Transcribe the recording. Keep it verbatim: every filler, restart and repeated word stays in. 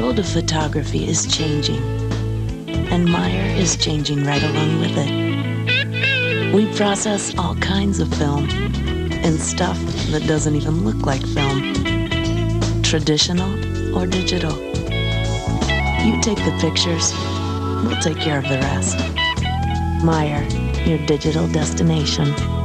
world of photography is changing, and Meyer is changing right along with it. We process all kinds of film and stuff that doesn't even look like film, traditional or digital. You take the pictures, we'll take care of the rest. Meyer, your digital destination.